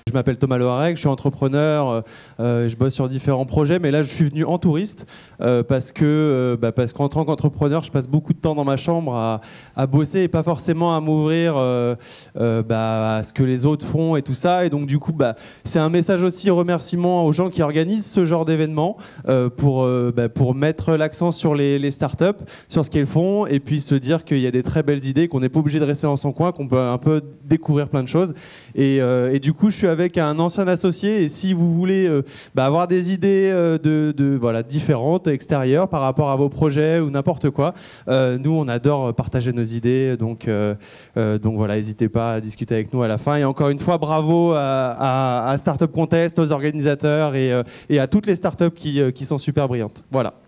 Je m'appelle Thomas Loarec, je suis entrepreneur, je bosse sur différents projets, mais là je suis venu en touriste parce qu'en tant qu'entrepreneur, je passe beaucoup de temps dans ma chambre à bosser et pas forcément à m'ouvrir à ce que les autres font et tout ça. Et donc du coup, c'est un message aussi, remerciement aux gens qui organisent ce genre d'événements pour mettre l'accent sur les startups, sur ce qu'elles font, et puis se dire qu'il y a des très belles idées, qu'on n'est pas obligé de rester dans son coin, qu'on peut un peu découvrir plein de choses. Et du coup, je suis avec un ancien associé, et si vous voulez avoir des idées différentes, extérieures par rapport à vos projets ou n'importe quoi, nous on adore partager nos idées, donc voilà, n'hésitez pas à discuter avec nous à la fin. Et encore une fois, bravo à Startup Contest, aux organisateurs et à toutes les startups qui sont super brillantes. Voilà.